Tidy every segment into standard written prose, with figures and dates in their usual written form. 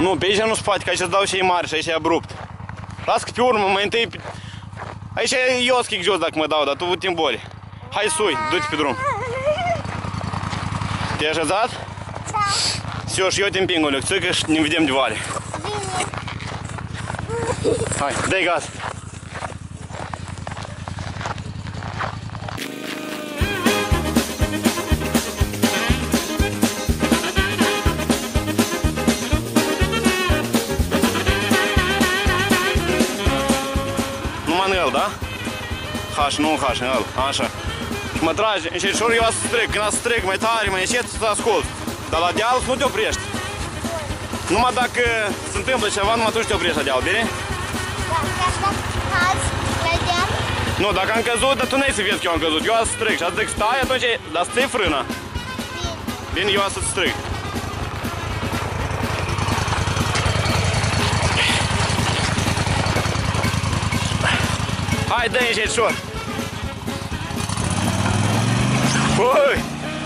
Nu, pe aici nu se poate, că aici îți dau și ei mari și aici e abrupt. Las că pe urmă, mai întâi... Aici eu schic jos dacă mă dau, dar tu te îmboli. Hai sui, du-te pe drum. Te-ai așezat? Da. Все, și eu te împing o lecțică și ne vedem de vale. Hai, dai gaz. Numai în el, da? H, nu în H, în el, așa. Și mă trage, încet și ori eu să strec, când să strec mai tare, mai încet, să ascult. Dar la deal nu te oprești. Numai dacă se întâmplă ceva, numai atunci te oprești la deal, bine? Nu, dacă am căzut, dar tu n-ai să vezi că eu am căzut. Eu am să strâng și am să zic stai, atunci, dar să ții frâna. Bine, eu am să-ți strâng. Hai, dă-i încet, șor. Ui!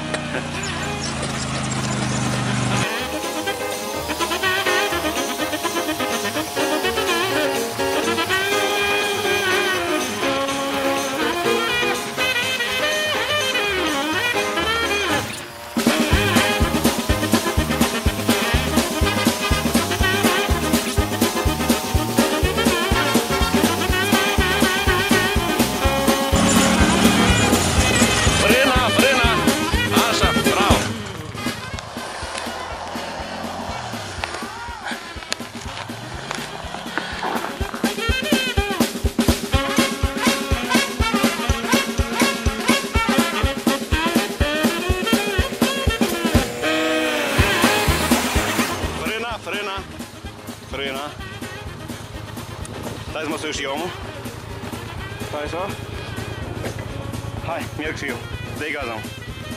Frâna. Stai să mă sui și eu, mă. Stai așa. Hai, merg și eu. Dă-i gaz, mă.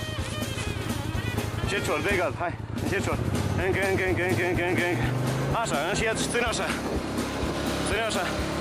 Încet șor, dă-i gaz, hai. Încet șor. Încă. Așa, încet și ține așa. Ține așa.